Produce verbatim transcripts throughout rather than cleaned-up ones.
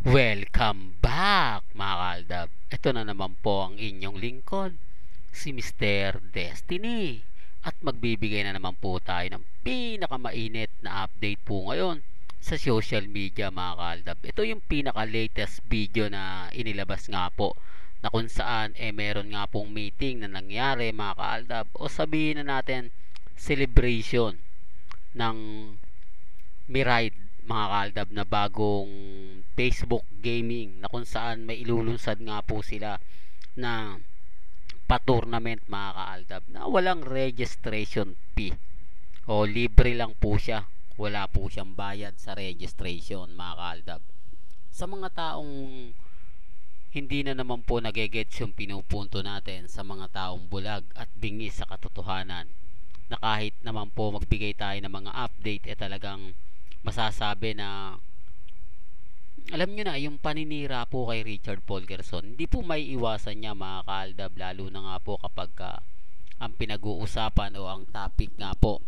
Welcome back mga kaaldab. Ito na naman po ang inyong lingkod, si mister Destiny. At magbibigay na naman po tayo ng pinakamainit na update po ngayon sa social media mga kaaldab. Ito yung pinaka-latest video na inilabas nga po na kung saan eh meron nga pong meeting na nangyari mga kaaldab, o sabihin na natin celebration ng Miride mga kaaldab, na bagong Facebook gaming na kung saan may ilulunsad nga po sila na pa-tournament mga kaaldab na walang registration fee, o libre lang po siya, wala po siyang bayad sa registration mga kaaldab. Sa mga taong hindi na naman po nagegets yung pinupunto natin, sa mga taong bulag at bingis sa katotohanan, na kahit naman po magbigay tayo ng mga update eh talagang masasabi na alam nyo na yung paninira po kay Richard Polkerson, hindi po may iwasan niya mga kaaldab, lalo na nga po kapag uh, ang pinag-uusapan o ang topic nga po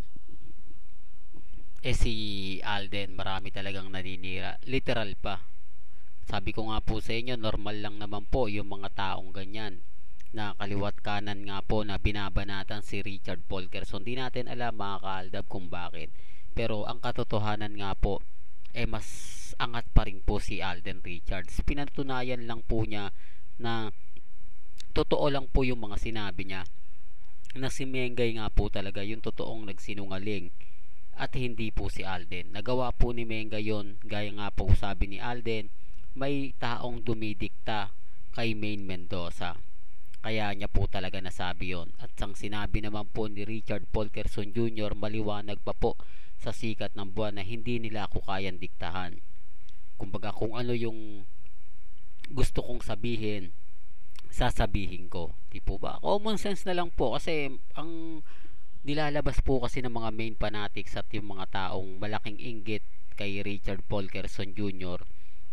eh si Alden. Marami talagang naninira, literal pa. Sabi ko nga po sa inyo, normal lang naman po yung mga taong ganyan na kaliwat kanan nga po na binabanatan si Richard Polkerson. Di natin alam mga kaaldab kung bakit, pero ang katotohanan nga po eh mas angat pa rin po si Alden Richards. Pinatunayan lang po niya na totoo lang po yung mga sinabi niya, na si Mengay nga po talaga yung totoong nagsinungaling at hindi po si Alden. Nagawa po ni Mengay yon, gaya nga po sabi ni Alden, may taong dumidikta kay Main Mendoza, kaya niya po talaga nasabi yon. At sang sinabi naman po ni Richard Polkerson Junior, maliwanag pa po sa sikat ng buwan na hindi nila ako kayang diktahan. Kumbaga kung ano yung gusto kong sabihin, sasabihin ko. Di po ba? Common sense na lang po, kasi ang nilalabas po kasi ng mga main fanatics at yung mga taong malaking inggit kay Richard Polkerson Junior,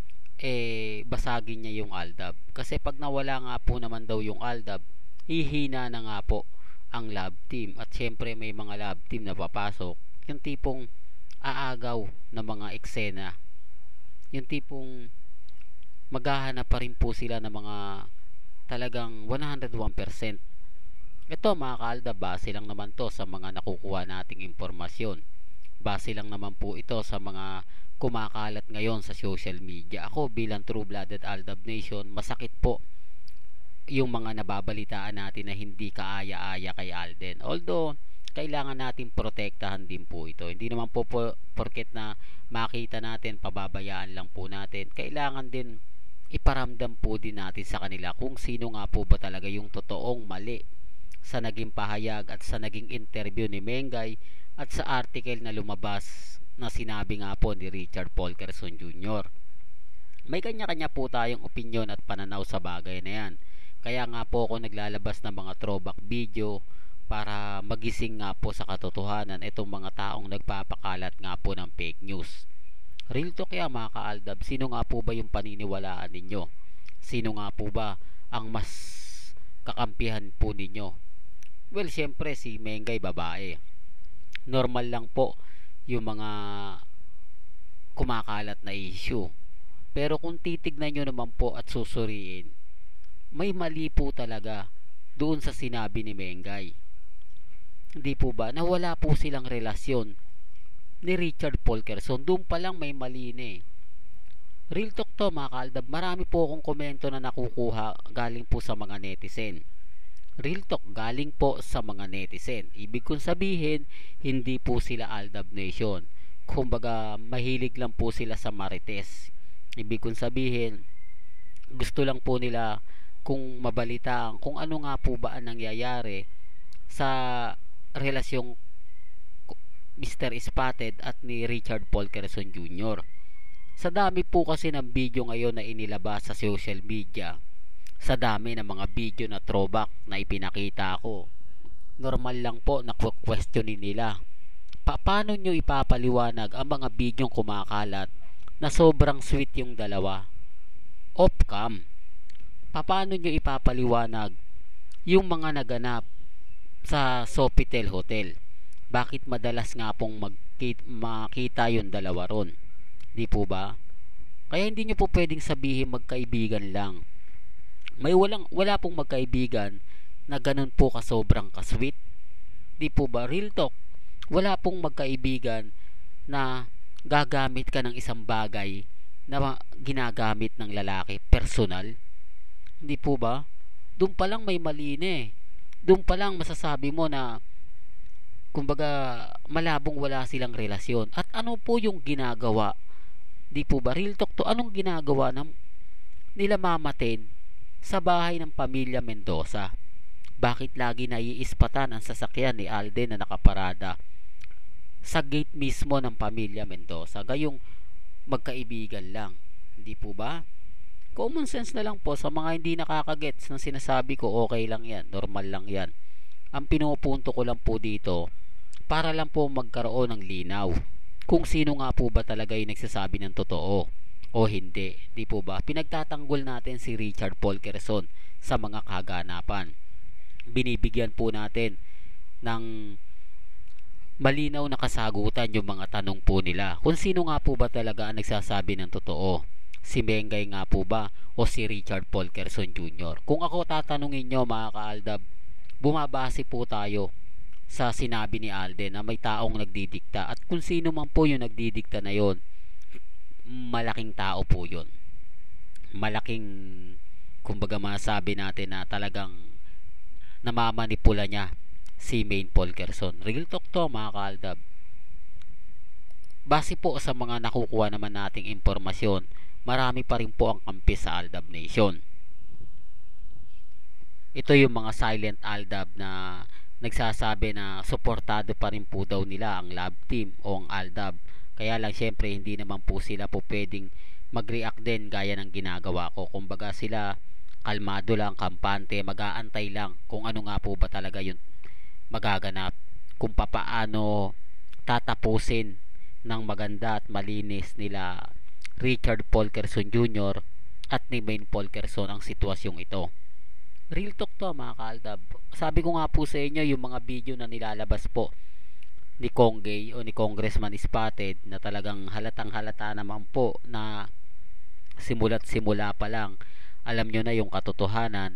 eh basagin niya yung Aldab. Kasi pag nawala nga po naman daw yung Aldab, hihina na nga po ang lab team. At syempre may mga lab team na papasok, yung tipong aagaw na mga eksena, yung tipong maghahanap pa rin po sila ng mga talagang one hundred one percent. Ito mga kaalda, base lang naman to sa mga nakukuha nating impormasyon, base lang naman po ito sa mga kumakalat ngayon sa social media. Ako bilang true-blooded Aldab Nation, masakit po yung mga nababalitaan natin na hindi kaaya-aya kay Alden. Although kailangan natin protektahan din po ito. Hindi naman po, po porket na makita natin, pababayaan lang po natin. Kailangan din iparamdam po din natin sa kanila kung sino nga po ba talaga yung totoong mali sa naging pahayag at sa naging interview ni Mengay at sa article na lumabas na sinabi nga po ni Richard Polkerson Junior May kanya-kanya po tayong opinyon at pananaw sa bagay na yan. Kaya nga po ako naglalabas ng mga throwback video para magising nga po sa katotohanan itong mga taong nagpapakalat nga po ng fake news. Real talk kaya mga kaaldab, sino nga po ba yung paniniwalaan ninyo? Sino nga po ba ang mas kakampihan po ninyo? Well, syempre si Mengay babae. Normal lang po yung mga kumakalat na issue. Pero kung titignan nyo naman po at susuriin, may mali po talaga doon sa sinabi ni Mengay. Hindi po ba? Nawala po silang relasyon ni Richard Polkerson. Doon pa lang may mali na eh. Real talk to mga kaaldab. Marami po akong komento na nakukuha galing po sa mga netizen. Real talk, galing po sa mga netizen. Ibig kong sabihin, hindi po sila Aldab Nation. Kumbaga, mahilig lang po sila sa marites. Ibig kong sabihin, gusto lang po nila kung mabalitaan kung ano nga po ba ang nangyayari sa relasyong mister Spotted at ni Richard Polkerson Junior Sa dami po kasi ng video ngayon na inilabas sa social media, sa dami ng mga video na throwback na ipinakita ko, normal lang po na questionin nila, pa paano nyo ipapaliwanag ang mga bidyong kumakalat na sobrang sweet yung dalawa off cam? Paano nyo ipapaliwanag yung mga naganap sa Sofitel Hotel? Bakit madalas nga pong magkita, makita yung dalawa ron? Di po ba? Kaya hindi nyo po pwedeng sabihin magkaibigan lang. May walang, wala pong magkaibigan na ganun po ka sobrang kasweet. Di po ba? Real talk. Wala pong magkaibigan na gagamit ka ng isang bagay na ginagamit ng lalaki personal. Hindi po ba? Doon pa lang may mali na eh. Doon pa lang masasabi mo na kumbaga malabong wala silang relasyon. At ano po yung ginagawa? Di po ba? Real talk to. Anong ginagawa ng nila mamatin sa bahay ng pamilya Mendoza? Bakit lagi naiispatan ang sasakyan ni Alden na nakaparada sa gate mismo ng pamilya Mendoza? Gayong magkaibigan lang. Hindi po ba? Common sense na lang po sa mga hindi nakakagets ng sinasabi ko, okay lang yan, normal lang yan. Ang pinupunto ko lang po dito, para lang po magkaroon ng linaw kung sino nga po ba talaga yung nagsasabi ng totoo o hindi. Di po ba? Pinagtatanggol natin si Richard Paul Quezon sa mga kaganapan. Binibigyan po natin ng malinaw na kasagutan yung mga tanong po nila kung sino nga po ba talaga ang nagsasabi ng totoo, si Mengay nga po ba o si Richard Paul Quezon Junior Kung ako tatanungin nyo mga kaaldab, bumabase po tayo sa sinabi ni Alden na may taong nagdidikta, at kung sino man po yung nagdidikta na yon, malaking tao po yon, malaking kumbaga masabi natin na talagang namamanipula niya si Main Paul Quezon. Real talk to mga kaaldab. Base po sa mga nakukuha naman nating impormasyon, marami pa rin po ang kampi sa Aldab Nation. Ito yung mga silent Aldab na nagsasabi na suportado pa rin po daw nila ang lab team o ang Aldab. Kaya lang syempre hindi naman po sila po pwedeng mag-react din gaya ng ginagawa ko. Kumbaga sila kalmado lang, kampante, mag-aantay lang kung ano nga po ba talaga yung magaganap, kung papaano tatapusin ng maganda at malinis nila Richard Paul Quezon Junior at ni Main Paul Quezon ang sitwasyong ito. Real talk to mga kaaldab. Sabi ko nga po sa inyo, yung mga video na nilalabas po ni Conggay o ni Congressman Spotted na talagang halatang halata naman po na simula't simula pa lang alam nyo na yung katotohanan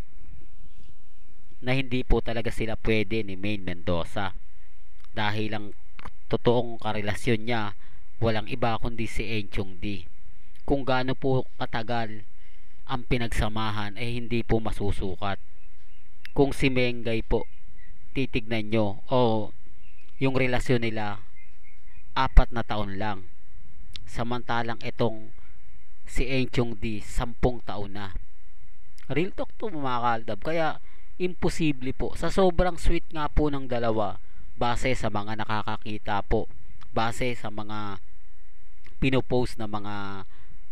na hindi po talaga sila pwede ni Main Mendoza dahil ang totoong karelasyon niya walang iba kundi si Enchong D. Kung gaano po katagal ang pinagsamahan ay eh, hindi po masusukat. Kung si Mengay po titignan nyo o yung relasyon nila apat na taon lang, samantalang itong si Enchong D sampung taon na. Real talk to mga kaaldab. Kaya imposible po sa sobrang sweet nga po ng dalawa, base sa mga nakakakita po, base sa mga pinopost na mga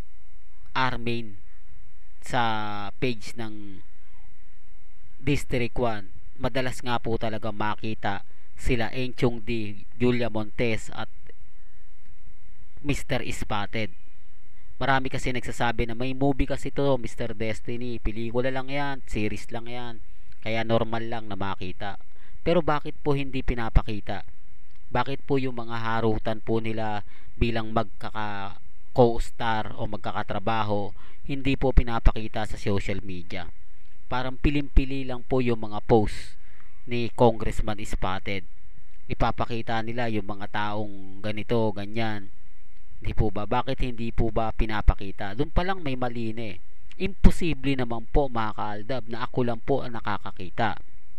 Armain sa page ng District one, madalas nga po talaga makita sila Enchong D, Julia Montes at Mister Spotted. Marami kasi nagsasabi na may movie kasi to, Mister Destiny, pelikula lang yan, series lang yan, kaya normal lang na makita. Pero bakit po hindi pinapakita? Bakit po yung mga harutan po nila bilang magkaka co-star o magkakatrabaho hindi po pinapakita sa social media? Parang pilim-pili lang po yung mga post ni Congressman Spotted. Ipapakita nila yung mga taong ganito, ganyan. Hindi po ba? Bakit hindi po ba pinapakita? Doon pa lang may mali na eh. Imposible naman po mga kaaldab na ako lang po ang nakakakita.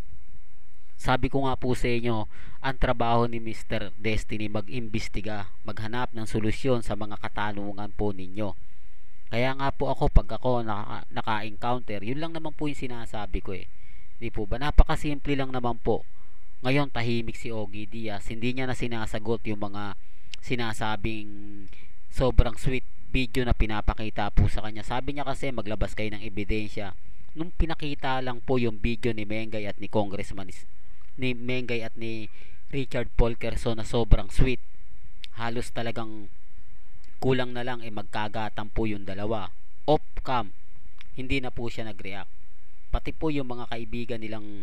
Sabi ko nga po sa inyo, ang trabaho ni Mister Destiny mag-imbestiga, maghanap ng solusyon sa mga katanungan po ninyo. Kaya nga po ako, pag ako naka, naka-encounter, yun lang naman po yung sinasabi ko eh. Di po ba? Napakasimple lang naman po. Ngayon tahimik si Ogie Diaz, hindi niya na sinasagot yung mga sinasabing sobrang sweet video na pinapakita po sa kanya. Sabi niya kasi maglabas kayo ng ebidensya. Nung pinakita lang po yung video ni Mengay at ni Congressman ni Mengay at ni Richard Paul Quezon na sobrang sweet, halos talagang kulang na lang eh magkagatan po yung dalawa off cam, hindi na po siya nag-react. Pati po yung mga kaibigan nilang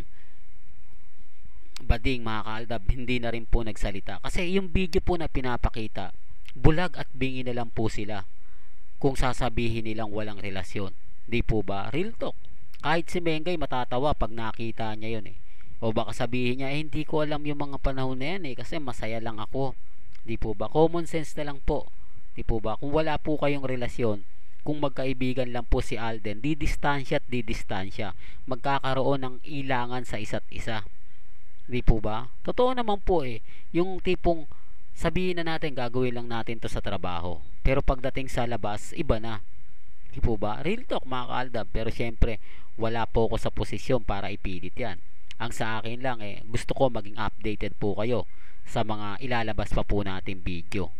bading mga kaaldab hindi na rin po nagsalita kasi yung video po na pinapakita bulag at bingi na lang po sila. kung sasabihin nilang walang relasyon. Di po ba? Real talk. Kahit si Mengay matatawa pag nakita niya yun eh. O baka sabihin niya, eh, hindi ko alam yung mga panahon na yan eh, kasi masaya lang ako. Di po ba? Common sense na lang po. Di po ba? Kung wala po kayong relasyon, kung magkaibigan lang po si Alden, di distansya at di distansya. Magkakaroon ng ilangan sa isa't isa. Di po ba? Totoo naman po eh. Yung tipong sabihin na natin gagawin lang natin to sa trabaho. Pero pagdating sa labas, iba na. Di po ba? Real talk mga kaaldab. Pero syempre, wala po ako sa posisyon para ipilit yan. Ang sa akin lang eh, gusto ko maging updated po kayo sa mga ilalabas pa po nating video.